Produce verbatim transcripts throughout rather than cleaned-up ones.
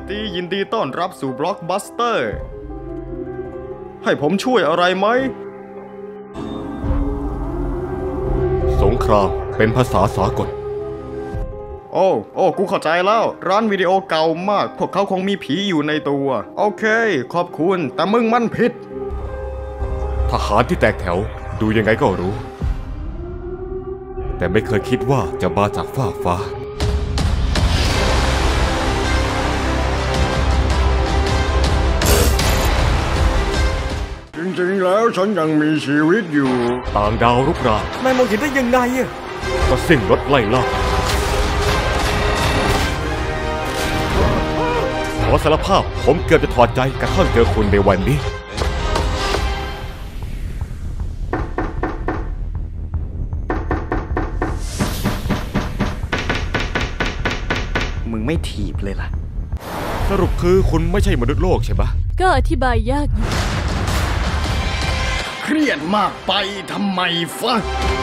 ดียินดีต้อนรับสู่บล็อกบัสเตอร์ให้ผมช่วยอะไรไหมสงครามเป็นภาษาสากลโอ้โอ้กูเข้าใจแล้วร้านวิดีโอเก่ามากพวกเขาคงมีผีอยู่ในตัวโอเคขอบคุณแต่มึงมันผิดทหารที่แตกแถวดูยังไงก็รู้แต่ไม่เคยคิดว่าจะมาจากฟ้าฟ้าจริงๆแล้วฉันยังมีชีวิตอยู่ต่างดาวรุกรานนายมองเห็นได้ยังไงอ่ะก็สิ้นรถไล่ล่าขอสารภาพผมเกือบจะถอดใจกระทั่งเจอคุณในวันนี้มึงไม่ถีบเลยล่ะสรุปคือคุณไม่ใช่มนุษย์โลกใช่ปะก็อธิบายยากอยู่เครียดมากไปทำไมฟะ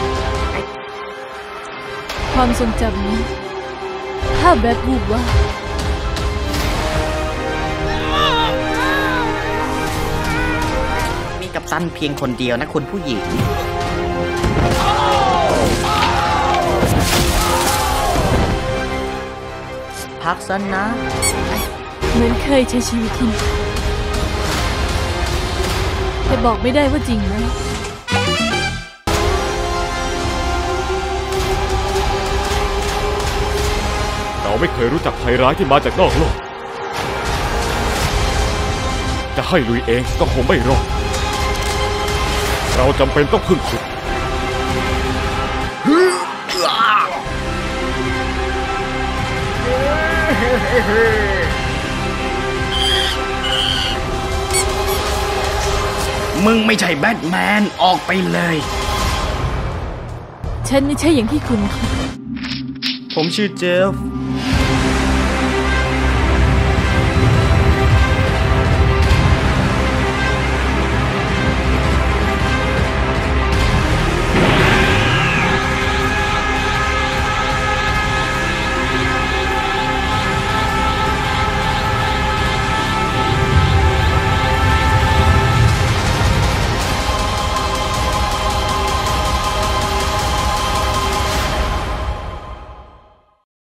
ความทรงจำนี้ถ้าแบบบูบว่ามีกัปตันเพียงคนเดียวนะคุณผู้หญิงพักซะนะเหมือนเคยใช้ชีวิตที่นี่แต่บอกไม่ได้ว่าจริงไหมเราไม่เคยรู้จักภัยร้ายที่มาจากนอกโลกจะให้ลุยเองก็คงไม่รอดเราจำเป็นต้องพึ่งคุณมึงไม่ใช่แบทแมนออกไปเลยฉันไม่ใช่อย่างที่คุณคิดผมชื่อเจฟ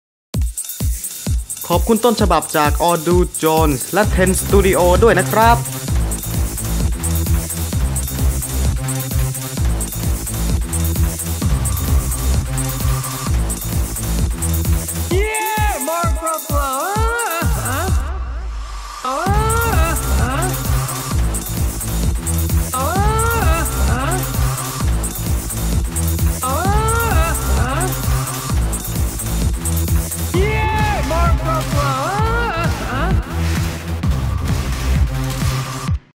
ขอบคุณต้นฉบับจากออดูโจนส์และเทนสตูดิโอด้วยนะครับ